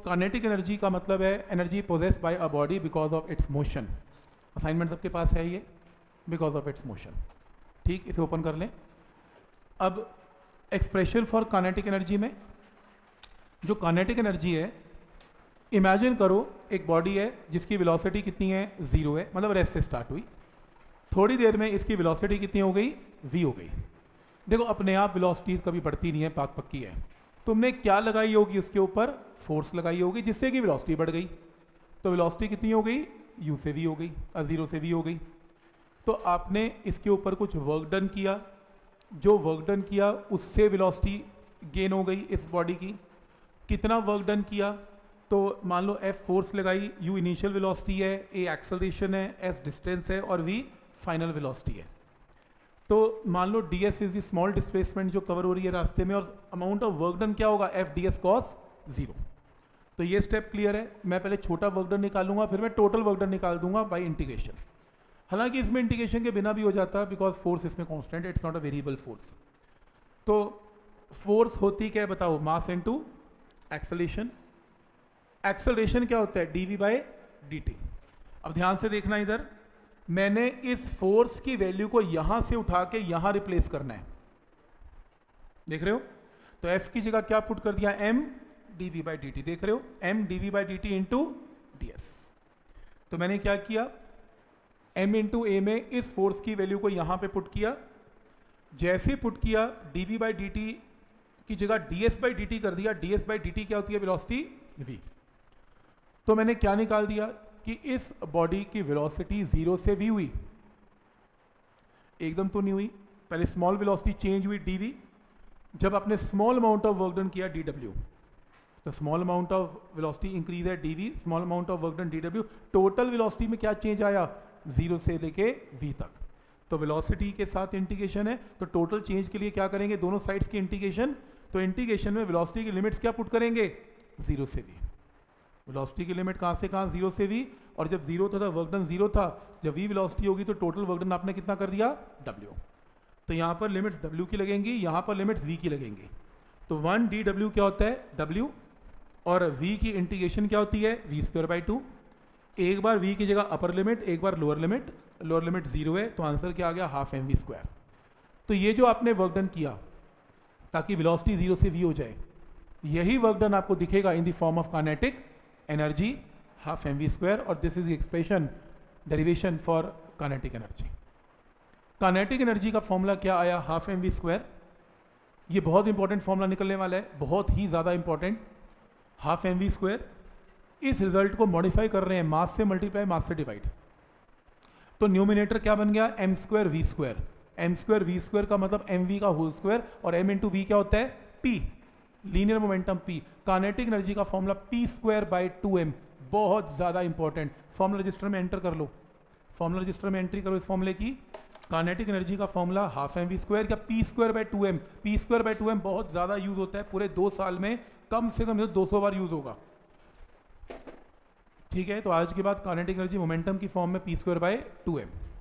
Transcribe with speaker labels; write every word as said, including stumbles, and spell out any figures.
Speaker 1: Kinetic energy का मतलब है energy possessed by a body because of its motion. Assignment सबके पास है ये, बिकॉज ऑफ इट्स मोशन। ठीक, इसे ओपन कर लें। अब एक्सप्रेशन फॉर काइनेटिक एनर्जी में, जो काइनेटिक एनर्जी है, इमेजिन करो एक बॉडी है जिसकी वेलोसिटी कितनी है, जीरो है, मतलब रेस्ट से स्टार्ट हुई, थोड़ी देर में इसकी वेलोसिटी कितनी हो गई, वी हो गई। देखो अपने आप वेलोसिटीज कभी बढ़ती नहीं है, बात पक्की है। तुमने क्या लगाई होगी उसके ऊपर, फोर्स लगाई होगी जिससे कि वेलोसिटी बढ़ गई, तो वेलोसिटी कितनी हो गई, यू से वी हो गई, जीरो से वी हो गई। तो आपने इसके ऊपर कुछ वर्क डन किया, जो वर्क डन किया उससे वेलोसिटी गेन हो गई इस बॉडी की। कितना वर्क डन किया, तो मान लो एफ फोर्स लगाई, यू इनिशियल वेलोसिटी है, ए एक्सेलरेशन है, एस डिस्टेंस है और वी फाइनल वेलोसिटी है। तो मान लो D S is the small displacement जो कवर हो रही है रास्ते में, और अमाउंट ऑफ वर्क डन क्या होगा, F D S cos zero. तो ये स्टेप क्लियर है। मैं पहले छोटा वर्क डन निकालूंगा, फिर मैं टोटल वर्क डन निकाल दूंगा बाय इंटीग्रेशन। हालांकि इसमें इंटीग्रेशन के बिना भी हो जाता, बिकॉज फोर्स इसमें कांस्टेंट है, it's not a variable force. तो फोर्स होती क्या है बताओ, मास इनटू एक्सेलरेशन। एक्सेलरेशन क्या होता है, डीवी बाय डी। अब ध्यान से देखना, इधर मैंने इस फोर्स की वैल्यू को यहां से उठा के यहां रिप्लेस करना है, देख रहे हो। तो एफ की जगह क्या पुट कर दिया, M DV by D T, देख रहे हो, M DV by D T into D S. तो मैंने क्या किया, एम इंटू ए में इस फोर्स की वैल्यू को यहां पे पुट किया, जैसे पुट किया डीवी बाई डी टी की जगह D S by D T कर दिया। D S by D T क्या होती है, वेलोसिटी वी। तो मैंने क्या निकाल दिया कि इस बॉडी की वेलोसिटी जीरो से वी हुई, एकदम तो नहीं हुई, पहले स्मॉल वेलोसिटी चेंज हुई डीवी, जब आपने small amount of work done किया डी डब्ल्यू, तो small amount of velocity increase है DV, small amount of work done D W, total velocity में क्या चेंज आया, जीरो से लेके वी तक। तो वेलोसिटी के साथ इंटीग्रेशन है, तो टोटल चेंज के लिए क्या करेंगे, दोनों साइड्स की इंटीग्रेशन। तो इंटीग्रेशन में वेलोसिटी की लिमिट्स क्या पुट करेंगे, जीरो से वी। वेलोसिटी की लिमिट कहाँ से कहाँ, जीरो से वी, और जब जीरो था, था वर्क डन जीरो था, जब वी वेलोसिटी होगी तो टोटल वर्क डन आपने कितना कर दिया, डब्ल्यू। तो यहाँ पर लिमिट्स डब्ल्यू की लगेंगी, यहाँ पर लिमिट्स वी की लगेंगी। तो वन डी डब्ल्यू क्या होता है, डब्ल्यू, और वी की इंटीग्रेशन क्या होती है, वी स्क्वायर बाई टू। एक बार वी की जगह अपर लिमिट, एक बार lower limit, lower limit zero है, तो आंसर क्या आ गया, हाफ एम वी स्क्वायर। तो ये जो आपने वर्क डन किया ताकि वेलोसिटी जीरो से वी हो जाए, यही वर्क डन आपको दिखेगा in the form of kinetic energy, half M V square, और this is expression derivation for kinetic energy. Kinetic energy का फॉर्मूला क्या आया, हाफ एम वी स्क्वायर। ये बहुत इंपॉर्टेंट फॉर्मूला निकलने वाला है, बहुत ही ज़्यादा important. Half M V square, इस रिजल्ट को मॉडिफाई कर रहे हैं, मास से मल्टीप्लाई, मास से डिवाइड। तो न्यूमिनेटर क्या बन गया, M square V square. M square V square का मतलब एम वी का होल स्क्वायर, और एम इंटू वी क्या होता है, P, linear momentum P. Kinetic energy का formula P square by two M, बहुत ज़्यादा इंपॉर्टेंट। फॉर्मूला रजिस्टर में एंटर कर लो, फॉर्मूला रजिस्टर में एंट्री करो इस फॉर्मूले की। काइनेटिक एनर्जी का formula half M V square या P square by two M. P square by two M बहुत ज़्यादा यूज होता है, पूरे दो साल में कम से कम दो सौ बार यूज होगा। ठीक है, तो आज के बाद काइनेटिक एनर्जी मोमेंटम की फॉर्म में P square by two M.